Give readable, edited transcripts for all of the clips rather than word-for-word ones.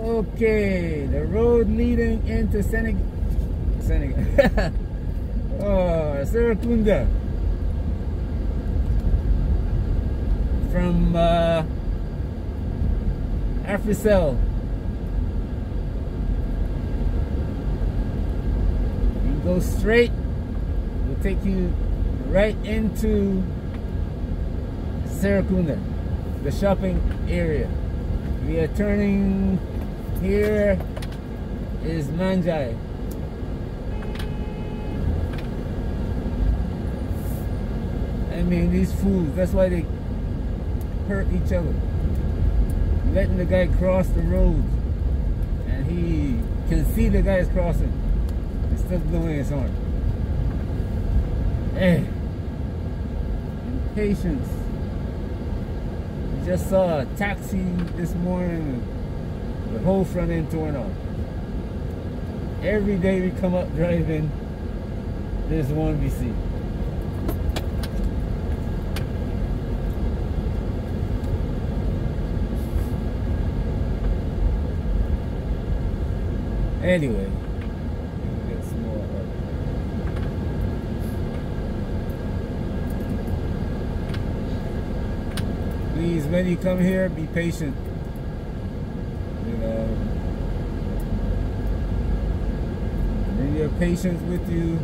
Okay, the road leading into Senegal. Oh, Serekunda. From Africell. You go straight, we'll take you right into Serekunda, the shopping area. We are turning here is Manjai. I mean, these fools, that's why they hurt each other. Letting the guy cross the road and he can see the guy is crossing. He's still blowing his horn. Hey, impatience. Just saw a taxi this morning, the whole front end torn off. Every day we come up driving, there's one we see. Anyway, we'll get some more. Please, when you come here, be patient. You know, bring your patience with you.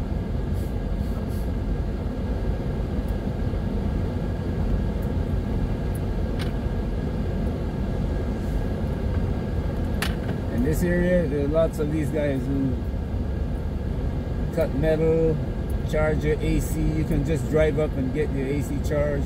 In this area, there are lots of these guys who cut metal, charge your AC. You can just drive up and get your AC charged.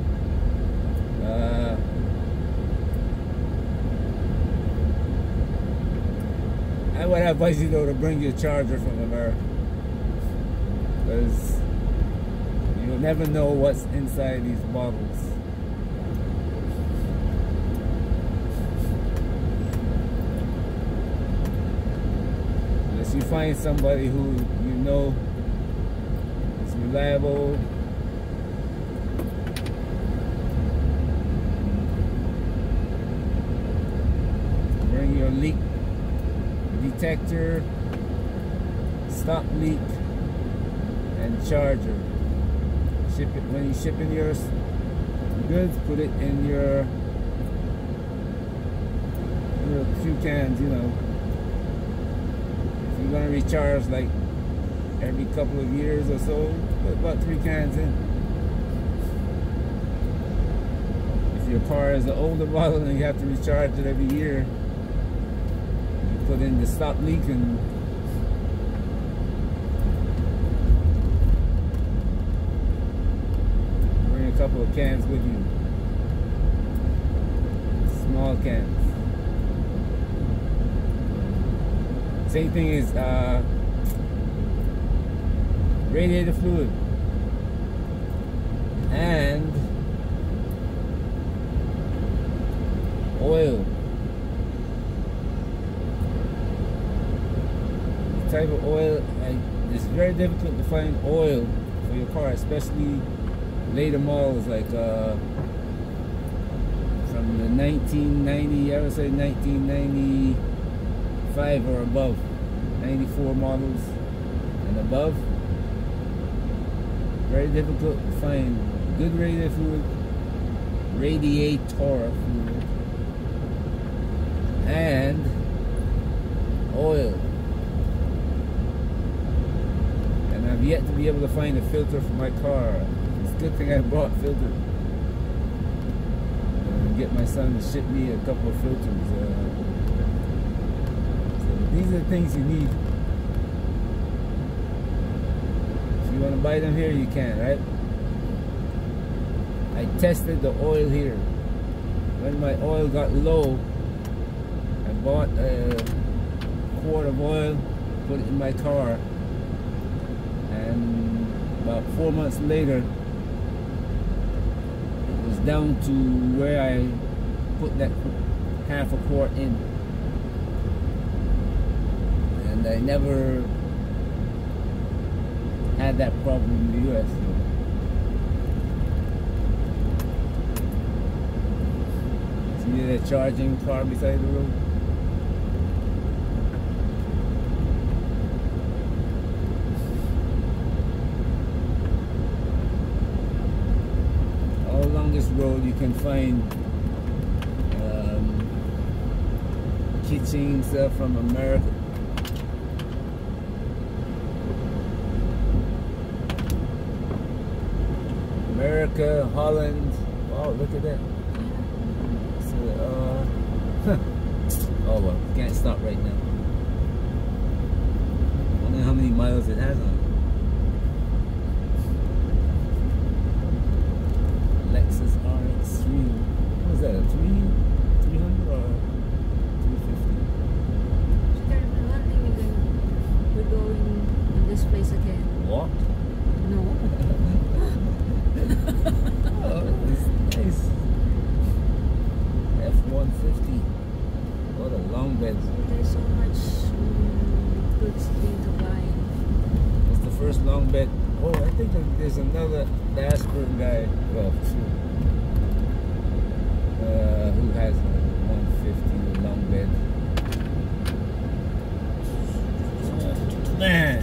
I would advise you though to bring your charger from America, because you'll never know what's inside these bottles. Unless you find somebody who you know is reliable. Bring your leak detector, stop leak, and charger. Ship it when you shipping your goods. Put it in your few cans. You know, if you're gonna recharge like every couple of years or so, put about 3 cans in. If your car is an older model and you have to recharge it every year, put in the stop leak and bring a couple of cans with you. Small cans. Same thing is radiator fluid and oil. Type of oil, it's very difficult to find oil for your car, especially later models like from the 1990, I would say 1995 or above, 94 models and above. Very difficult to find good radiator fluid, and oil. I've yet to be able to find a filter for my car. It's a good thing I bought filter. Get my son to ship me a couple of filters. So these are the things you need. If you want to buy them here, you can, right? I tested the oil here. When my oil got low, I bought a quart of oil, put it in my car. And about 4 months later, it was down to where I put that half a quart in. And I never had that problem in the US. See that charging car beside the road? road you can find kitchen stuff from America. America, Holland. Wow, look at that. So, oh well, can't stop right now. I wonder how many miles it has on it. Lexus RX 3. What was that? A 300 or 350? One thing we're going in this place again. Walk? No. Oh, it's nice. F-150. What a long bed. There's so much goods thing to buy. It's the first long bed. Oh, I think there's another Ashburn guy. Well, two. Who has a 150 long bed. Man.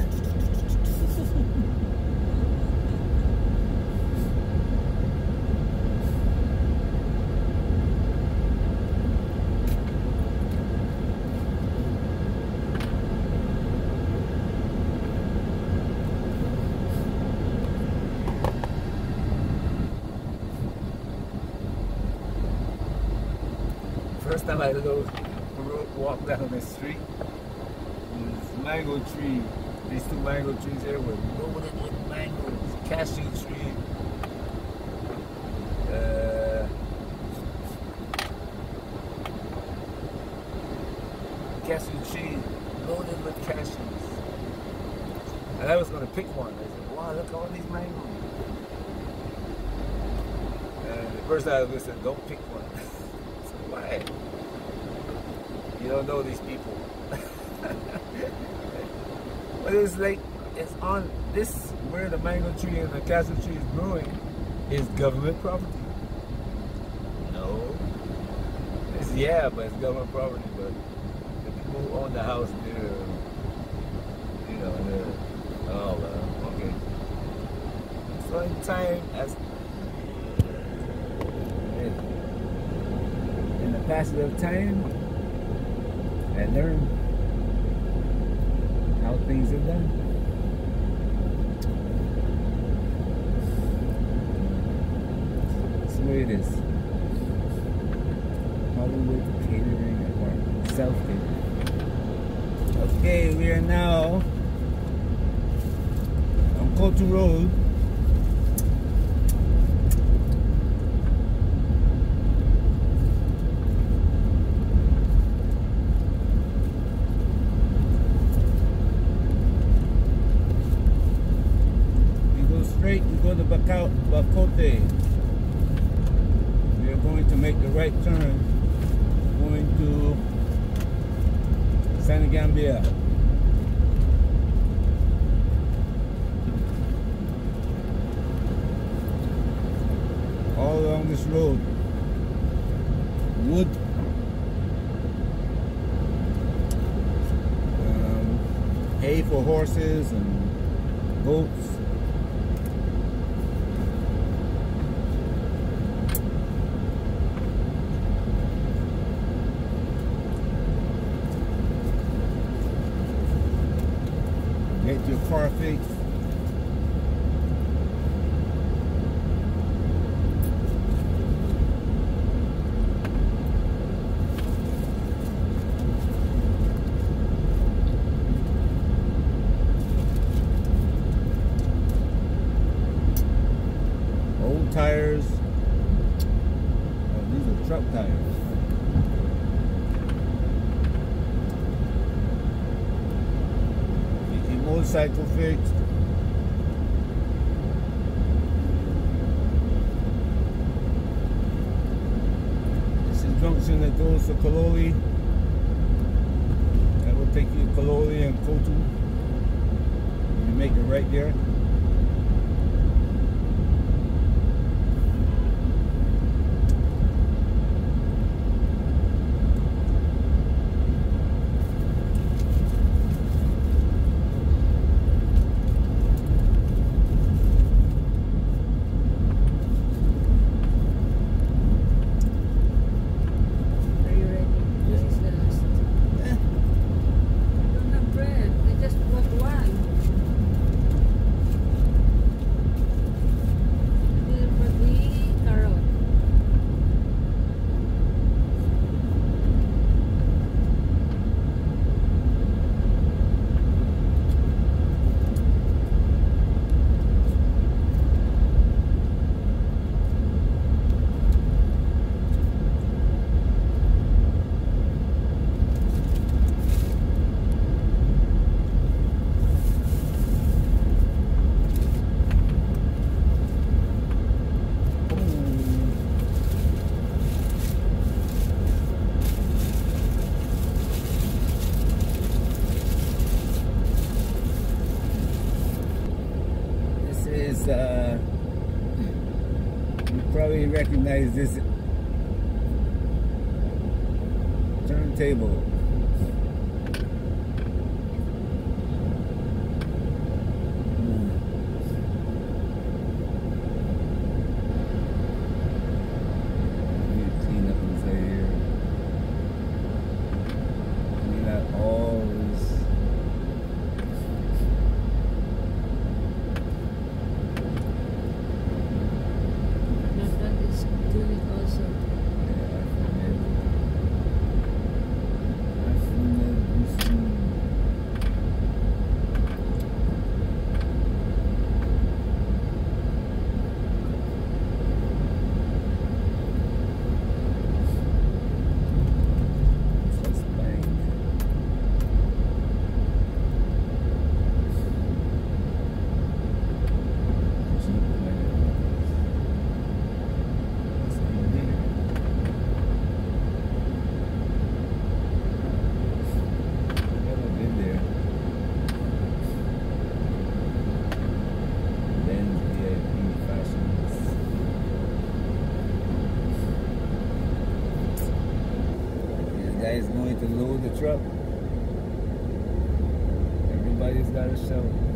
First time I walked down the street, this mango tree, these two mango trees there were loaded with mangoes, cashew tree, loaded with cashews. And I was going to pick one. I said, wow, look at all these mangoes. And the first time I said, don't pick one. Why? You don't know these people. But it's like, it's on this, where the mango tree and the cashew tree is growing, is government property. No. It's, yeah, but it's government property, but the people who own the house, they're, you know, they're, oh, well, okay. So in time, as passage of time, I learned how things are done. That's the way it is. Hollywood Catering Apartment, self-catering. Okay, we are now on Kotu Road. We go to Bakote. We are going to make the right turn, going to Senegambia. All along this road, wood, hay for horses and goats. Get your car fixed. Old tires. Oh, these are truck tires. Motorcycle fixed. This is junction that goes to Kaloli. That will take you to Kaloli and Kotu. You make it right there. recognize this turntable. Clean up inside here. Clean out all this. My friend is doing it also. Guys going to load the truck. Everybody's got a shovel.